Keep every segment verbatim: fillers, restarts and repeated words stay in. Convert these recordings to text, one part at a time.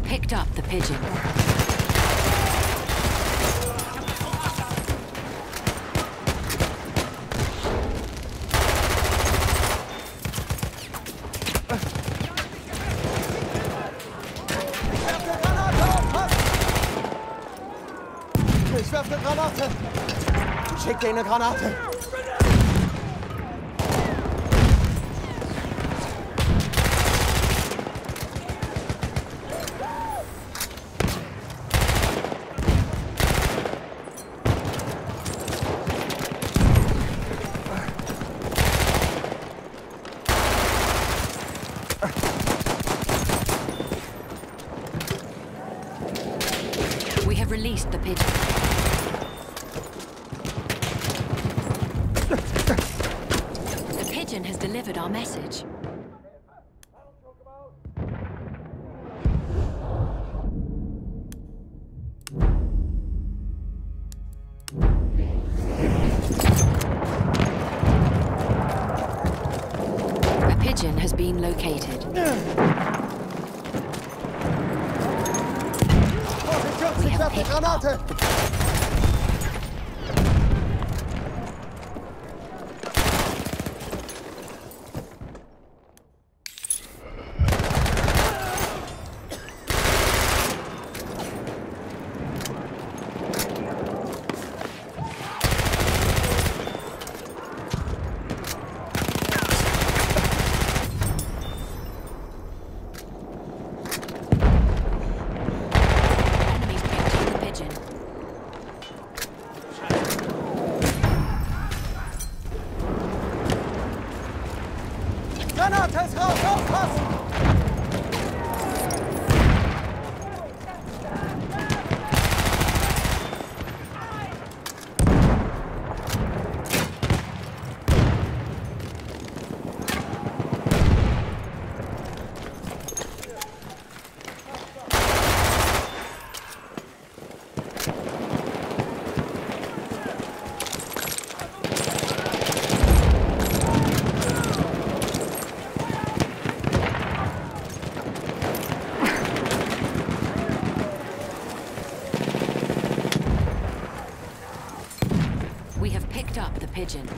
picked up the pigeon. Ich werfe eine Granate! Ich schick dir eine Granate! We have released the pigeon. The pigeon has delivered our message. A pigeon has been located. Ich werfe eine Granate! Granate ist raus! Aufpassen! We have picked up the pigeon.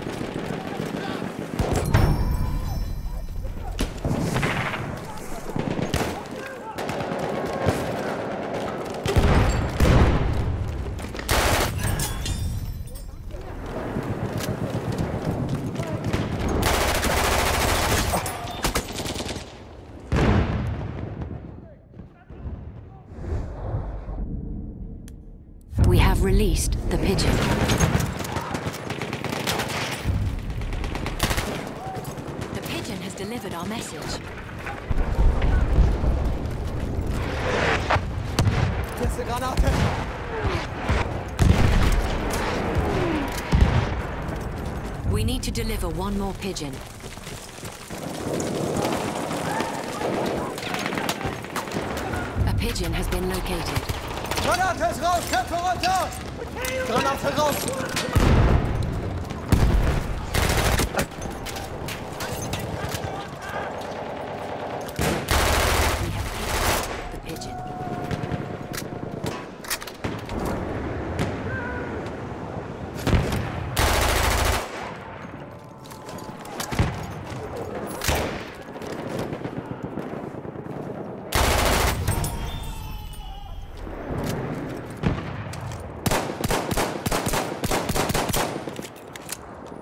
We have released the pigeon. The pigeon has delivered our message. Hier ist eine Granate! We need to deliver one more pigeon. A pigeon has been located. Granate ist raus! Köpfe runter! Granate raus! We have picked up the pigeon.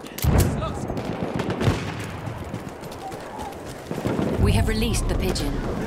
We have released the pigeon.